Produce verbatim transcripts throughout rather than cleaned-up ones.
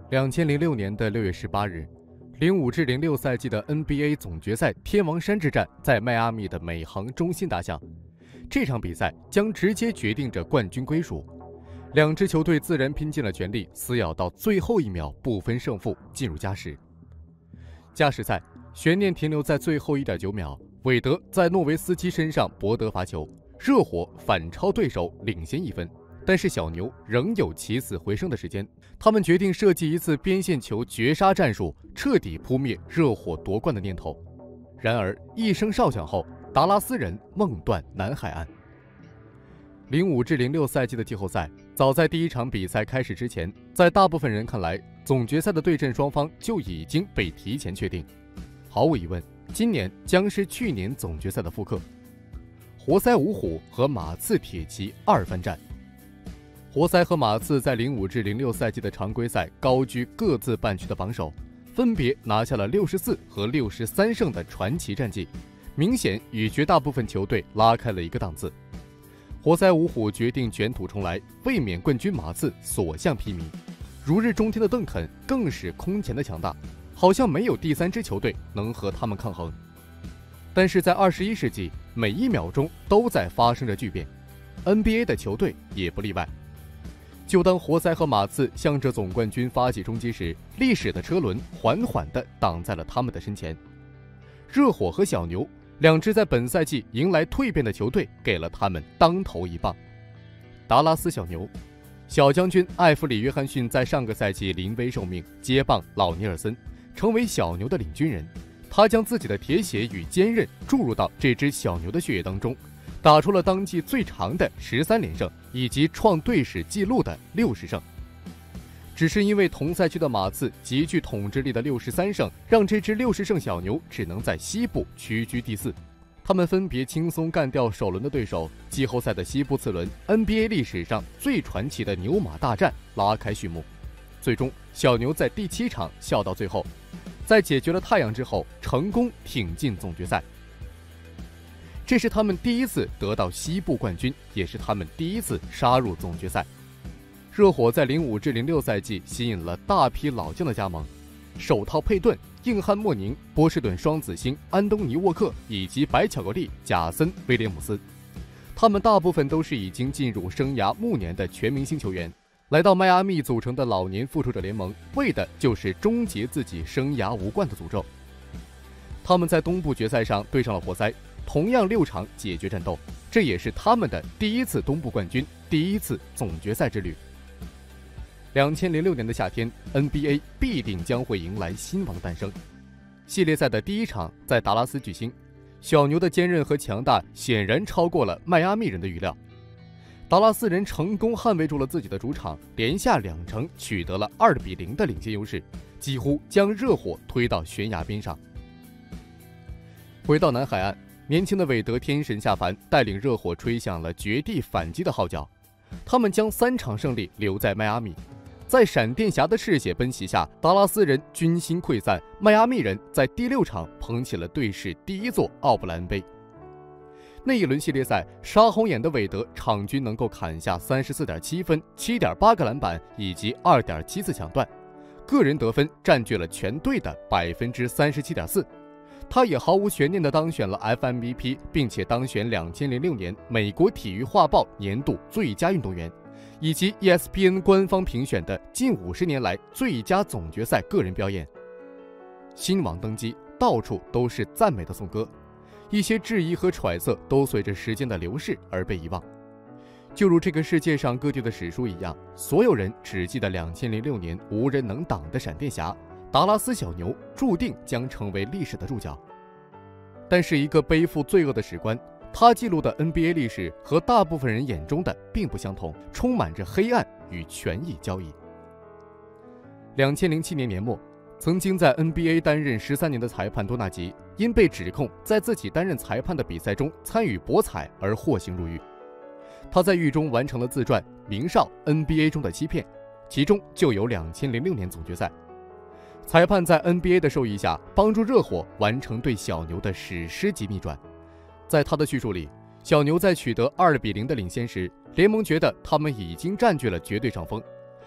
两千零六年的六月十八日，零五至零六赛季的 N B A 总决赛天王山之战在迈阿密的美航中心打响。这场比赛将直接决定着冠军归属。两支球队自然拼尽了全力，撕咬到最后一秒，不分胜负，进入加时。加时赛悬念停留在最后 一点九秒，韦德在诺维斯基身上博得罚球，热火反超对手，领先一分。但是小牛仍有起死回生的时间，他们决定设计一次边线球绝杀战术，彻底扑灭热火夺冠的念头。然而一声哨响后，达拉斯人梦断南海岸。零五至零六赛季的季后赛，早在第一场比赛开始之前，在大部分人看来，总决赛的对阵双方就已经被提前确定。毫无疑问，今年将是去年总决赛的复刻。活塞五虎和马刺铁骑二番战。活塞和马刺在零五至零六赛季的常规赛高居各自半区的榜首，分别拿下了六十四和六十三胜的传奇战绩，明显与绝大部分球队拉开了一个档次。活塞五虎决定卷土重来，卫冕冠军马刺所向披靡。如日中天的邓肯更是空前的强大，好像没有第三支球队能和他们抗衡。但是在二十一世纪，每一秒钟都在发生着巨变 ，N B A 的球队也不例外。就当活塞和马刺向着总冠军发起冲击时，历史的车轮缓缓地挡在了他们的身前。热火和小牛两支在本赛季迎来蜕变的球队给了他们当头一棒。达拉斯小牛，小将军艾弗里·约翰逊在上个赛季临危受命，接棒老尼尔森，成为小牛的领军人。他将自己的铁血与坚韧注入到这支小牛的血液当中，打出了当季最长的十三连胜，以及创队史纪录的六十胜。只是因为同赛区的马刺极具统治力的六十三胜，让这支六十胜小牛只能在西部屈居第四。他们分别轻松干掉首轮的对手，季后赛的西部次轮 N B A 历史上最传奇的牛马大战拉开序幕。最终小牛在第七场笑到最后，在解决了太阳之后，成功挺进总决赛。这是他们第一次得到西部冠军，也是他们第一次杀入总决赛。热火在零五至零六赛季吸引了大批老将的加盟，手套佩顿、硬汉莫宁、波士顿双子星安东尼沃克以及白巧克力贾森威廉姆斯，他们大部分都是已经进入生涯暮年的全明星球员，来到迈阿密组成的老年复仇者联盟，为的就是终结自己生涯无冠的诅咒。他们在东部决赛上对上了活塞，同样六场解决战斗，这也是他们的第一次东部冠军，第一次总决赛之旅。两千零六年的夏天 ，N B A 必定将会迎来新王的诞生。系列赛的第一场在达拉斯举行，小牛的坚韧和强大显然超过了迈阿密人的预料。达拉斯人成功捍卫住了自己的主场，连下两城取得了二比零的领先优势，几乎将热火推到悬崖边上。回到南海岸，年轻的韦德天神下凡，带领热火吹响了绝地反击的号角。他们将三场胜利留在迈阿密。在闪电侠的嗜血奔袭下，达拉斯人军心溃散，迈阿密人在第六场捧起了队史第一座奥布莱恩杯。那一轮系列赛，杀红眼的韦德场均能够砍下 三十四点七 分、七点八 个篮板以及 二点七 次抢断，个人得分占据了全队的 百分之三十七点四。他也毫无悬念地当选了 F M V P， 并且当选两千零六年美国体育画报年度最佳运动员，以及 E S P N 官方评选的近五十年来最佳总决赛个人表演。新王登基，到处都是赞美的颂歌，一些质疑和揣测都随着时间的流逝而被遗忘。就如这个世界上各地的史书一样，所有人只记得两千零六年无人能挡的闪电侠，达拉斯小牛注定将成为历史的注脚。但是一个背负罪恶的史官，他记录的 N B A 历史和大部分人眼中的并不相同，充满着黑暗与权益交易。两千零七年年末，曾经在 N B A 担任十三年的裁判多纳吉，因被指控在自己担任裁判的比赛中参与博彩而获刑入狱。他在狱中完成了自传《名哨 N B A 中的欺骗》，其中就有两千零六年总决赛。裁判在 N B A 的授意下，帮助热火完成对小牛的史诗级逆转。在他的叙述里，小牛在取得二比零的领先时，联盟觉得他们已经占据了绝对上风。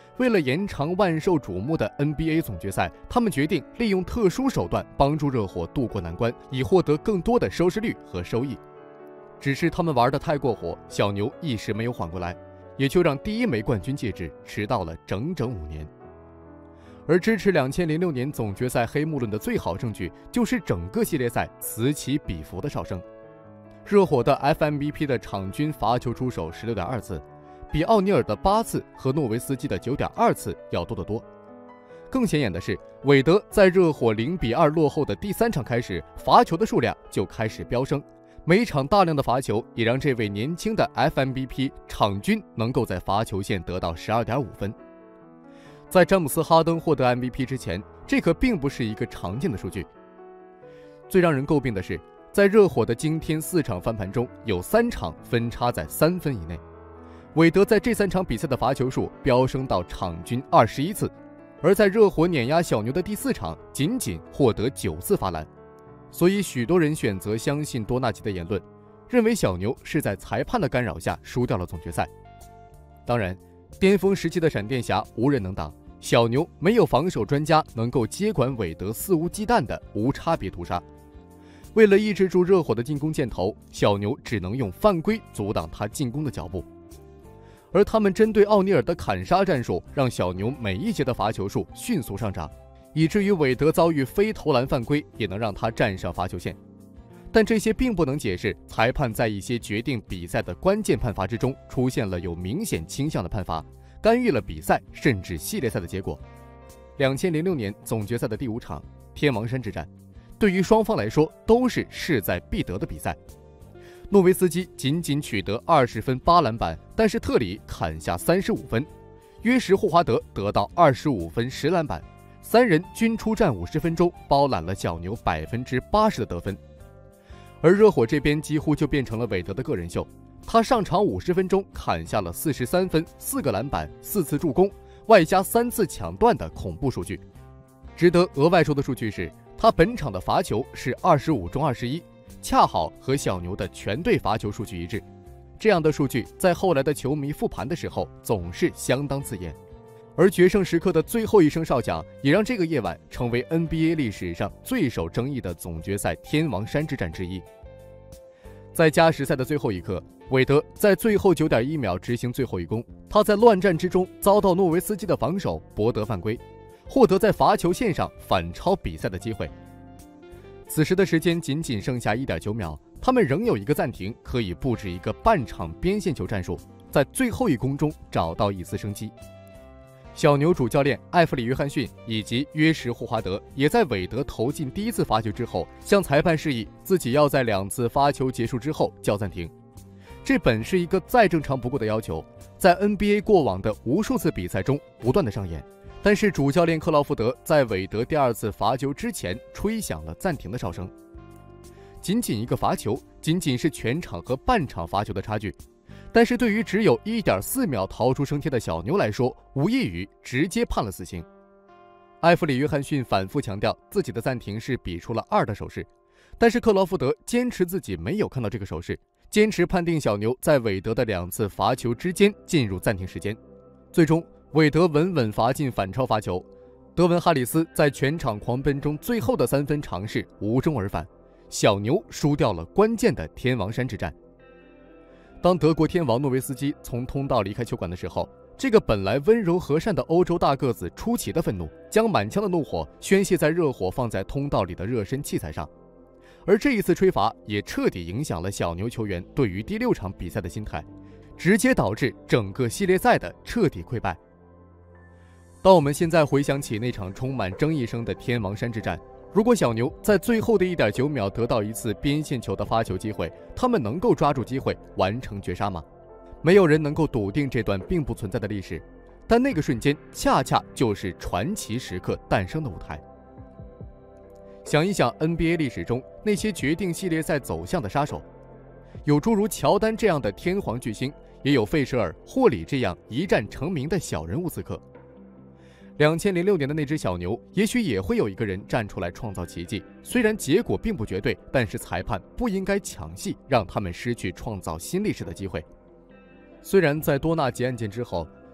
为了延长万受瞩目的 N B A 总决赛，他们决定利用特殊手段帮助热火渡过难关，以获得更多的收视率和收益。只是他们玩得太过火，小牛一时没有缓过来，也就让第一枚冠军戒指迟到了整整五年。而支持两千零六年总决赛黑幕论的最好证据，就是整个系列赛此起彼伏的上升。热火的 F M V P 的场均罚球出手 十六点二 次，比奥尼尔的八次和诺维斯基的 九点二 次要多得多。更显眼的是，韦德在热火零比二落后的第三场开始，罚球的数量就开始飙升，每场大量的罚球也让这位年轻的 F M V P 场均能够在罚球线得到 十二点五 分。在詹姆斯·哈登获得 M V P 之前，这可并不是一个常见的数据。最让人诟病的是，在热火的惊天四场翻盘中，有三场分差在三分以内。韦德在这三场比赛的罚球数飙升到场均二十一次，而在热火碾压小牛的第四场，仅仅获得九次罚篮。所以许多人选择相信多纳吉的言论，认为小牛是在裁判的干扰下输掉了总决赛。当然，巅峰时期的闪电侠无人能挡，小牛没有防守专家能够接管韦德肆无忌惮的无差别屠杀。为了抑制住热火的进攻箭头，小牛只能用犯规阻挡他进攻的脚步。而他们针对奥尼尔的砍杀战术，让小牛每一节的罚球数迅速上涨，以至于韦德遭遇非投篮犯规也能让他站上罚球线。但这些并不能解释裁判在一些决定比赛的关键判罚之中出现了有明显倾向的判罚，干预了比赛甚至系列赛的结果。两千零六年总决赛的第五场天王山之战，对于双方来说都是势在必得的比赛。诺维斯基仅仅取得二十分八篮板，但是特里砍下三十五分，约什霍华德得到二十五分十篮板，三人均出战五十分钟，包揽了小牛百分之八十的得分。而热火这边几乎就变成了韦德的个人秀，他上场五十分钟砍下了四十三分、四个篮板、四次助攻，外加三次抢断的恐怖数据。值得额外说的数据是，他本场的罚球是二十五中二十一，恰好和小牛的全队罚球数据一致。这样的数据在后来的球迷复盘的时候总是相当刺眼。而决胜时刻的最后一声哨响，也让这个夜晚成为 N B A 历史上最受争议的总决赛天王山之战之一。在加时赛的最后一刻，韦德在最后 九点一秒执行最后一攻，他在乱战之中遭到诺维斯基的防守，博得犯规，获得在罚球线上反超比赛的机会。此时的时间仅仅剩下 一点九秒，他们仍有一个暂停，可以布置一个半场边线球战术，在最后一攻中找到一丝生机。小牛主教练艾弗里·约翰逊以及约什·霍华德也在韦德投进第一次罚球之后，向裁判示意自己要在两次发球结束之后叫暂停。这本是一个再正常不过的要求，在 N B A 过往的无数次比赛中不断的上演。但是主教练克劳福德在韦德第二次罚球之前吹响了暂停的哨声。仅仅一个罚球，仅仅是全场和半场罚球的差距，但是对于只有 一点四秒逃出升天的小牛来说，无异于直接判了死刑。艾弗里·约翰逊反复强调自己的暂停是比出了二的手势，但是克劳福德坚持自己没有看到这个手势，坚持判定小牛在韦德的两次罚球之间进入暂停时间。最终韦德稳稳罚进反超罚球，德文·哈里斯在全场狂奔中最后的三分尝试无中而返，小牛输掉了关键的天王山之战。当德国天王诺维斯基从通道离开球馆的时候，这个本来温柔和善的欧洲大个子出奇的愤怒，将满腔的怒火宣泄在热火放在通道里的热身器材上。而这一次吹罚也彻底影响了小牛球员对于第六场比赛的心态，直接导致整个系列赛的彻底溃败。当我们现在回想起那场充满争议声的天王山之战，如果小牛在最后的 一点九秒得到一次边线球的发球机会，他们能够抓住机会完成绝杀吗？没有人能够笃定这段并不存在的历史，但那个瞬间恰恰就是传奇时刻诞生的舞台。想一想 N B A 历史中那些决定系列赛走向的杀手，有诸如乔丹这样的天皇巨星，也有费舍尔、霍里这样一战成名的小人物刺客。两千零六年的那支小牛，也许也会有一个人站出来创造奇迹，虽然结果并不绝对，但是裁判不应该抢戏，让他们失去创造新历史的机会。虽然在多纳吉案件之后，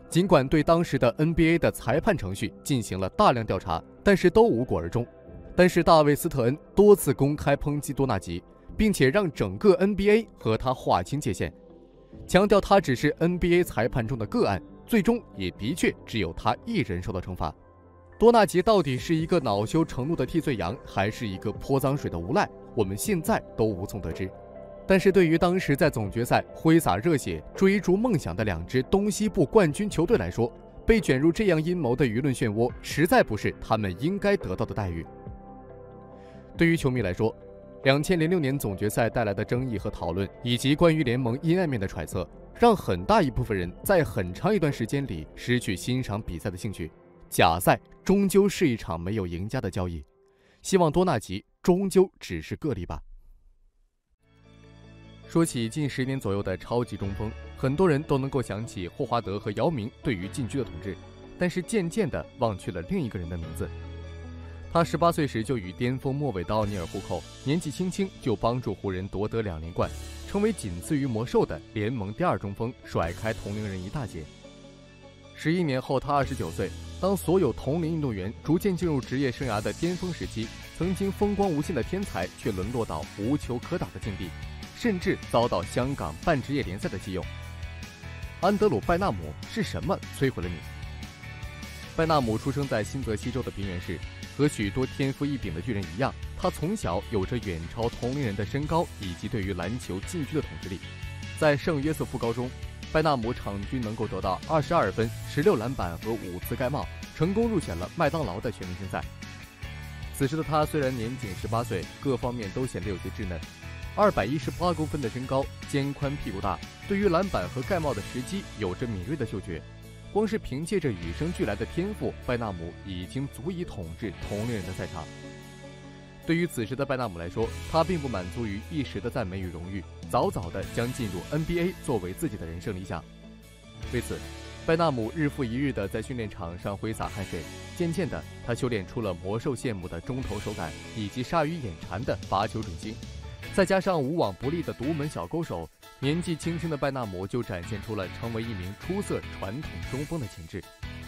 尽管对当时的 N B A 的裁判程序进行了大量调查，但是都无果而终。但是大卫·斯特恩多次公开抨击多纳吉，并且让整个 N B A 和他划清界限，强调他只是 N B A 裁判中的个案，最终也的确只有他一人受到惩罚。多纳吉到底是一个恼羞成怒的替罪羊，还是一个泼脏水的无赖，我们现在都无从得知。但是对于当时在总决赛挥洒热血追逐梦想的两支东西部冠军球队来说，被卷入这样阴谋的舆论漩涡，实在不是他们应该得到的待遇。对于球迷来说，两千零六年总决赛带来的争议和讨论，以及关于联盟阴暗面的揣测，让很大一部分人在很长一段时间里失去欣赏比赛的兴趣。假赛终究是一场没有赢家的交易，希望多纳吉终究只是个例吧。说起近十年左右的超级中锋，很多人都能够想起霍华德和姚明对于禁区的统治，但是渐渐地忘去了另一个人的名字。他十八岁时就与巅峰末尾的奥尼尔互扣，年纪轻轻就帮助湖人夺得两连冠，成为仅次于魔兽的联盟第二中锋，甩开同龄人一大截。十一年后，他二十九岁，当所有同龄运动员逐渐进入职业生涯的巅峰时期，曾经风光无限的天才却沦落到无球可打的境地，甚至遭到香港半职业联赛的弃用。安德鲁·拜纳姆是什么摧毁了你？拜纳姆出生在新泽西州的平原市，和许多天赋异禀的巨人一样，他从小有着远超同龄人的身高以及对于篮球禁区的统治力。在圣约瑟夫高中，拜纳姆场均能够得到二十二分、十六篮板和五次盖帽，成功入选了麦当劳的全明星赛。此时的他虽然年仅十八岁，各方面都显得有些稚嫩。二百一十八公分的身高，肩宽屁股大，对于篮板和盖帽的时机有着敏锐的嗅觉。光是凭借着与生俱来的天赋，拜纳姆已经足以统治同龄人的赛场。对于此时的拜纳姆来说，他并不满足于一时的赞美与荣誉，早早的将进入 N B A 作为自己的人生理想。为此，拜纳姆日复一日的在训练场上挥洒汗水，渐渐的，他修炼出了魔兽羡慕的中投手感，以及鲨鱼眼馋的罚球准心。再加上无往不利的独门小勾手，年纪轻轻的拜纳姆就展现出了成为一名出色传统中锋的潜质。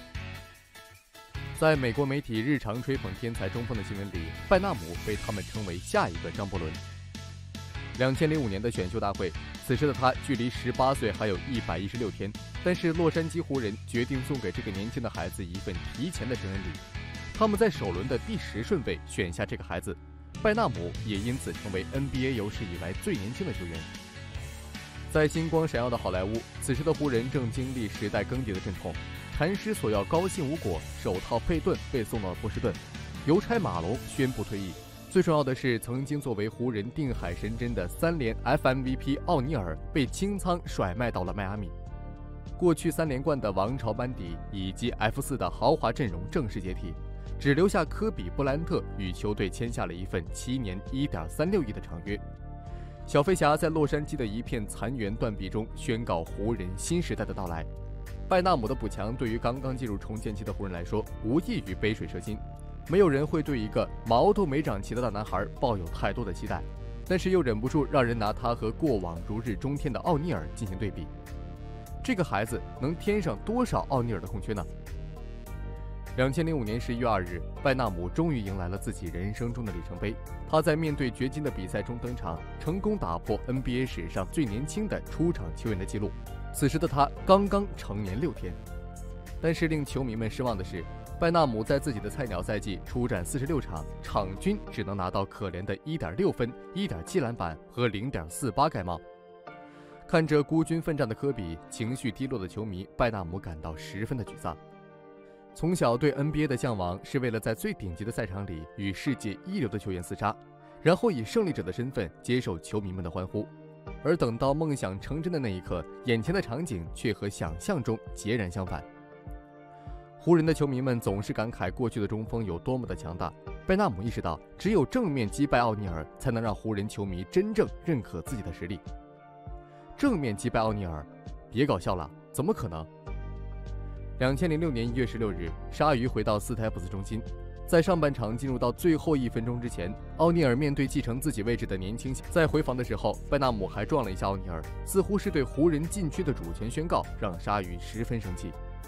在美国媒体日常吹捧天才中锋的新闻里，拜纳姆被他们称为下一个张伯伦。两千零五年的选秀大会，此时的他距离十八岁还有一百一十六天，但是洛杉矶湖人决定送给这个年轻的孩子一份提前的生日礼。他们在首轮的第十顺位选下这个孩子，拜纳姆也因此成为 N B A 有史以来最年轻的球员。在星光闪耀的好莱坞，此时的湖人正经历时代更迭的阵痛。禅师索要高兴无果，手套佩顿被送到了波士顿，邮差马龙宣布退役。最重要的是，曾经作为湖人定海神针的三连 F M V P 奥尼尔被清仓甩卖到了迈阿密。过去三连冠的王朝班底以及 F 四 的豪华阵容正式解体，只留下科比·布莱恩特与球队签下了一份七年 一点三六亿的长约。小飞侠在洛杉矶的一片残垣断壁中宣告湖人新时代的到来。拜纳姆的补强对于刚刚进入重建期的湖人来说，无异于杯水车薪。没有人会对一个毛都没长齐的大男孩抱有太多的期待，但是又忍不住让人拿他和过往如日中天的奥尼尔进行对比。这个孩子能填上多少奥尼尔的空缺呢？两千零五年十一月二日，拜纳姆终于迎来了自己人生中的里程碑。他在面对掘金的比赛中登场，成功打破 N B A 史上最年轻的出场球员的记录。此时的他刚刚成年六天。但是令球迷们失望的是，拜纳姆在自己的菜鸟赛季出战四十六场，场均只能拿到可怜的一点六分、一点七篮板和零点四八盖帽。看着孤军奋战的科比，情绪低落的球迷拜纳姆感到十分的沮丧。从小对 N B A 的向往是为了在最顶级的赛场里与世界一流的球员厮杀，然后以胜利者的身份接受球迷们的欢呼。而等到梦想成真的那一刻，眼前的场景却和想象中截然相反。湖人的球迷们总是感慨过去的中锋有多么的强大，拜纳姆意识到，只有正面击败奥尼尔，才能让湖人球迷真正认可自己的实力。正面击败奥尼尔？别搞笑了，怎么可能？两千零六年一月十六日，鲨鱼回到斯台普斯中心。在上半场进入到最后一分钟之前，奥尼尔面对继承自己位置的年轻，在回防的时候，拜纳姆还撞了一下奥尼尔，似乎是对湖人禁区的主权宣告，让鲨鱼十分生气。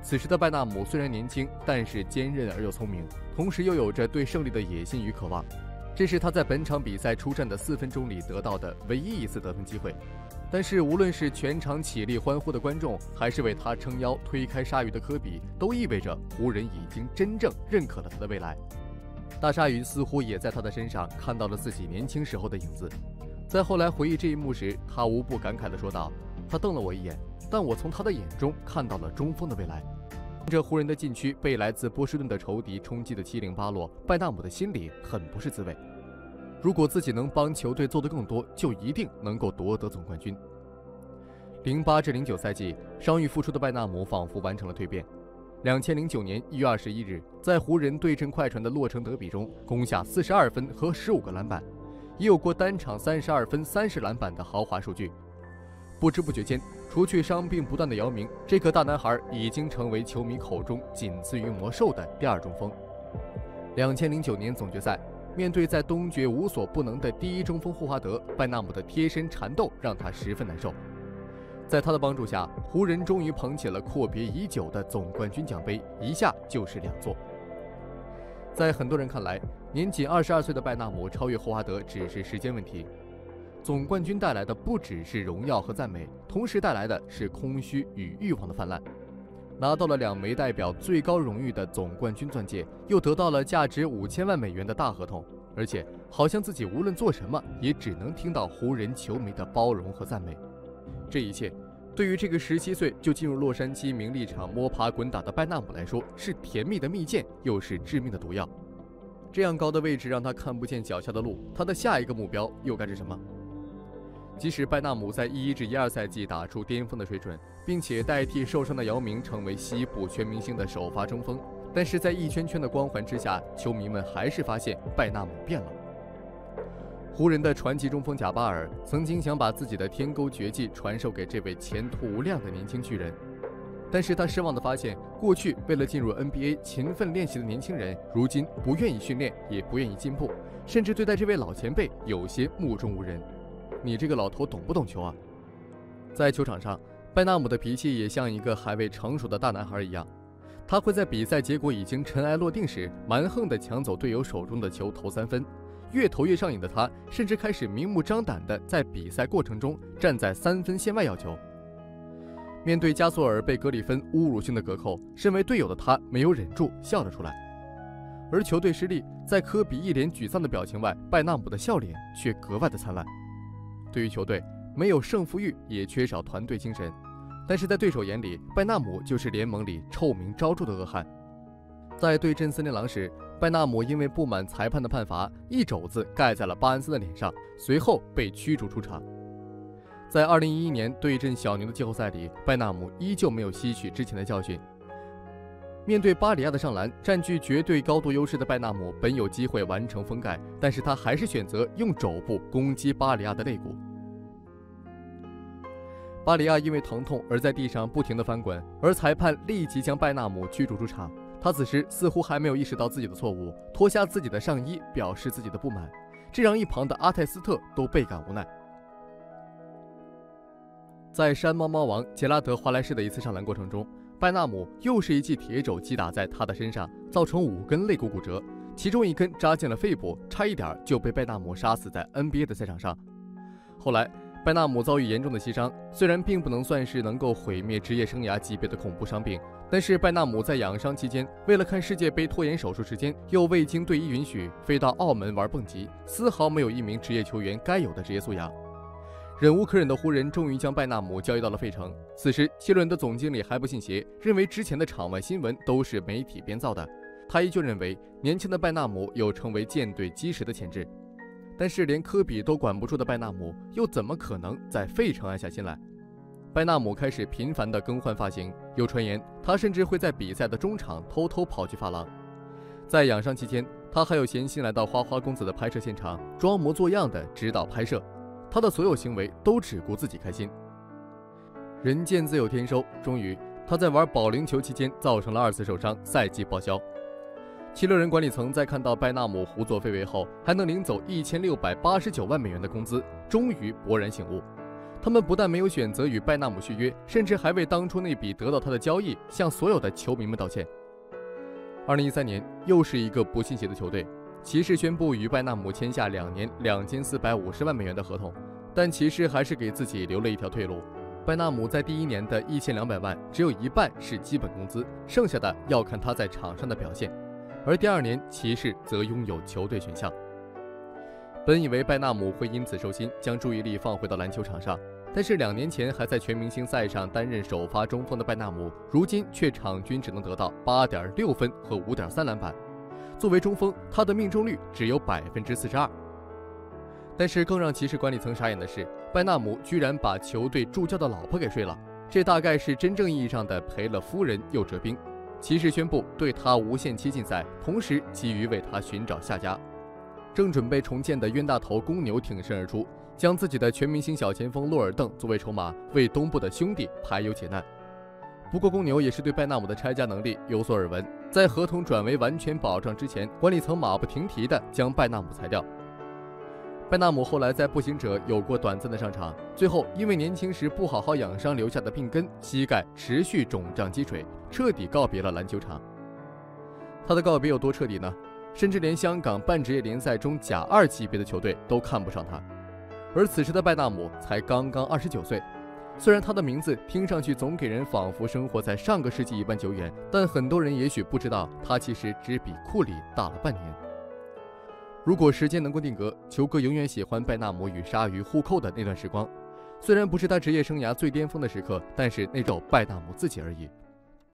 此时的拜纳姆虽然年轻，但是坚韧而又聪明，同时又有着对胜利的野心与渴望。这是他在本场比赛出战的四分钟里得到的唯一一次得分机会。但是无论是全场起立欢呼的观众，还是为他撑腰推开鲨鱼的科比，都意味着湖人已经真正认可了他的未来。大鲨鱼似乎也在他的身上看到了自己年轻时候的影子。在后来回忆这一幕时，他无不感慨地说道：“他瞪了我一眼，但我从他的眼中看到了中锋的未来。”这湖人的禁区被来自波士顿的仇敌冲击的七零八落，拜纳姆的心里很不是滋味。如果自己能帮球队做得更多，就一定能够夺得总冠军。零八至零九赛季，伤愈复出的拜纳姆仿佛完成了蜕变。两千零九年一月二十一日，在湖人对阵快船的洛城德比中，攻下四十二分和十五个篮板，也有过单场三十二分、三十篮板的豪华数据。不知不觉间，除去伤病不断的姚明，这个大男孩已经成为球迷口中仅次于魔兽的第二中锋。两千零九年总决赛，面对在东决无所不能的第一中锋霍华德，拜纳姆的贴身缠斗让他十分难受。在他的帮助下，湖人终于捧起了阔别已久的总冠军奖杯，一下就是两座。在很多人看来，年仅二十二岁的拜纳姆超越霍华德只是时间问题。总冠军带来的不只是荣耀和赞美，同时带来的是空虚与欲望的泛滥。拿到了两枚代表最高荣誉的总冠军钻戒，又得到了价值五千万美元的大合同，而且好像自己无论做什么，也只能听到湖人球迷的包容和赞美。这一切，对于这个十七岁就进入洛杉矶名利场摸爬滚打的拜纳姆来说，是甜蜜的蜜饯，又是致命的毒药。这样高的位置让他看不见脚下的路，他的下一个目标又该是什么？即使拜纳姆在一一至一二赛季打出巅峰的水准，并且代替受伤的姚明成为西部全明星的首发中锋，但是在一圈圈的光环之下，球迷们还是发现拜纳姆变了。湖人的传奇中锋贾巴尔曾经想把自己的天勾绝技传授给这位前途无量的年轻巨人，但是他失望地发现，过去为了进入 N B A 勤奋练习的年轻人，如今不愿意训练，也不愿意进步，甚至对待这位老前辈有些目中无人。你这个老头懂不懂球啊？在球场上，拜纳姆的脾气也像一个还未成熟的大男孩一样，他会在比赛结果已经尘埃落定时，蛮横地抢走队友手中的球投三分。越投越上瘾的他，甚至开始明目张胆地在比赛过程中站在三分线外要球。面对加索尔被格里芬侮辱性的隔扣，身为队友的他没有忍住，笑了出来。而球队失利，在科比一脸沮丧的表情外，拜纳姆的笑脸却格外的灿烂。对于球队，没有胜负欲，也缺少团队精神，但是在对手眼里，拜纳姆就是联盟里臭名昭著的恶汉。在对阵森林狼时，拜纳姆因为不满裁判的判罚，一肘子盖在了巴恩斯的脸上，随后被驱逐出场。在二零一一年对阵小牛的季后赛里，拜纳姆依旧没有吸取之前的教训。面对巴里亚的上篮，占据绝对高度优势的拜纳姆本有机会完成封盖，但是他还是选择用肘部攻击巴里亚的肋骨。巴里亚因为疼痛而在地上不停地翻滚，而裁判立即将拜纳姆驱逐出场。他此时似乎还没有意识到自己的错误，脱下自己的上衣表示自己的不满，这让一旁的阿泰斯特都倍感无奈。在山猫猫王杰拉德·华莱士的一次上篮过程中，拜纳姆又是一记铁肘击打在他的身上，造成五根肋骨骨折，其中一根扎进了肺部，差一点就被拜纳姆杀死在 N B A 的赛场上。后来拜纳姆遭遇严重的膝伤，虽然并不能算是能够毁灭职业生涯级别的恐怖伤病，但是拜纳姆在养伤期间，为了看世界杯拖延手术时间，又未经队医允许飞到澳门玩蹦极，丝毫没有一名职业球员该有的职业素养。忍无可忍的湖人终于将拜纳姆交易到了费城。此时切伦的总经理还不信邪，认为之前的场外新闻都是媒体编造的。他依旧认为年轻的拜纳姆有成为舰队基石的潜质，但是连科比都管不住的拜纳姆，又怎么可能在费城安下心来？拜纳姆开始频繁地更换发型，有传言他甚至会在比赛的中场偷偷跑去发廊。在养伤期间，他还有闲心来到花花公子的拍摄现场，装模作样的指导拍摄。他的所有行为都只顾自己开心。人见自有天收，终于他在玩保龄球期间造成了二次受伤，赛季报销。七六人管理层在看到拜纳姆胡作非为后，还能领走一千六百八十九万美元的工资，终于勃然醒悟。 他们不但没有选择与拜纳姆续约，甚至还为当初那笔得到他的交易向所有的球迷们道歉。二零一三年，又是一个不信邪的球队，骑士宣布与拜纳姆签下两年两千四百五十万美元的合同，但骑士还是给自己留了一条退路。拜纳姆在第一年的一千两百万，只有一半是基本工资，剩下的要看他在场上的表现。而第二年，骑士则拥有球队选项。本以为拜纳姆会因此收心，将注意力放回到篮球场上，但是两年前还在全明星赛上担任首发中锋的拜纳姆，如今却场均只能得到 八点六分和 五点三篮板。作为中锋，他的命中率只有 百分之四十二。但是更让骑士管理层傻眼的是，拜纳姆居然把球队助教的老婆给睡了，这大概是真正意义上的赔了夫人又折兵。骑士宣布对他无限期禁赛，同时急于为他寻找下家。正准备重建的冤大头公牛挺身而出，将自己的全明星小前锋洛尔邓作为筹码，为东部的兄弟排忧解难。不过公牛也是对拜纳姆的拆家能力有所耳闻，在合同转为完全保障之前，管理层马不停蹄地将拜纳姆裁掉。拜纳姆后来在步行者有过短暂的上场，最后因为年轻时不好好养伤留下的病根，膝盖持续肿胀积水，彻底告别了篮球场。他的告别有多彻底呢？甚至连香港半职业联赛中甲二级别的球队都看不上他。而此时的拜纳姆才刚刚二十九岁，虽然他的名字听上去总给人仿佛生活在上个世纪一般久远，但很多人也许不知道，他其实只比库里大了半年。如果时间能够定格，球哥永远喜欢拜纳姆与鲨鱼互扣的那段时光，虽然不是他职业生涯最巅峰的时刻，但是那只有拜纳姆自己而已。